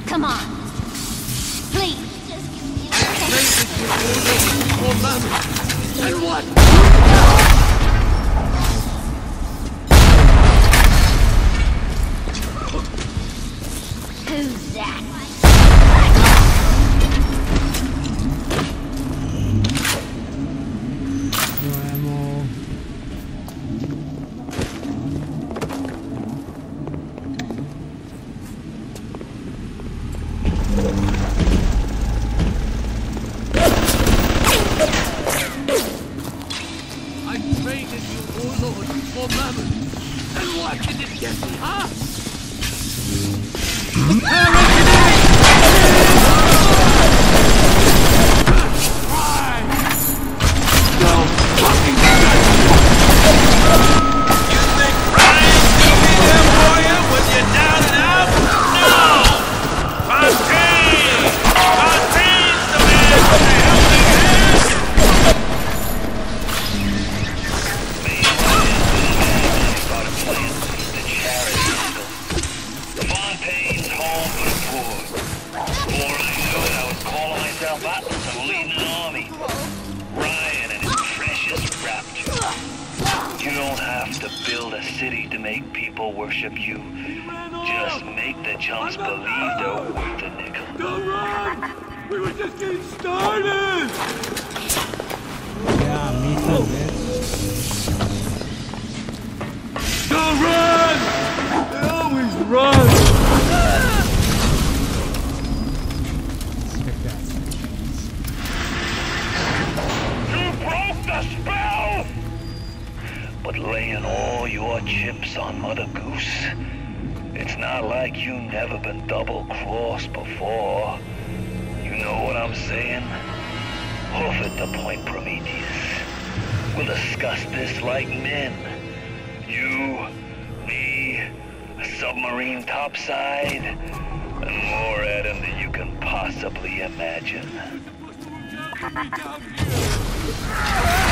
Come on. Please, just give me a And what? Who's that? You don't have to build a city to make people worship you. Just make the chumps believe they're worth a nickel. Don't run! We were just getting started! Yeah, me too, man. Don't run! They always run! You broke the spell! But laying all your chips on Mother Goose, it's not like you never been double-crossed before. You know what I'm saying? Hoof it to Point Prometheus. We'll discuss this like men. You, me, a submarine topside, and more at him than you can possibly imagine.